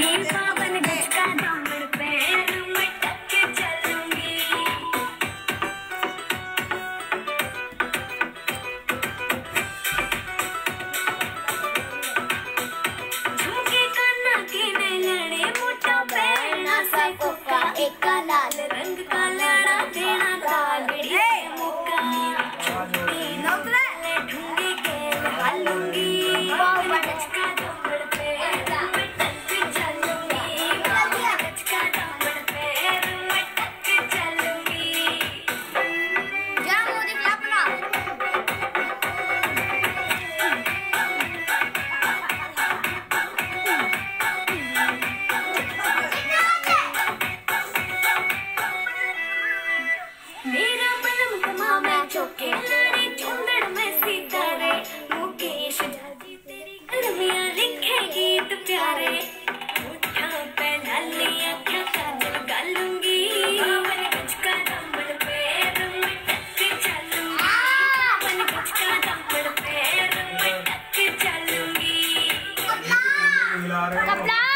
एक लाल रंग का लड़ा देना कागड़ी मुक्का ढूंढी के हालूंगी का दमड़ पे चलूंगी का दमड़ पे चलूंगी क्या मोदी अपना मेरा बलम कमा मैं चौके लड़े चुंदड़ में सितारे मुकेश जाती तेरी कलमियां लिखे गीत प्यारे उठा पे लाली आँखें काजल गालूंगी मन कुछ का दमड़ पैर में टक चलूंगी मन कुछ का दमड़ पैर में टक चलूंगी कपड़ा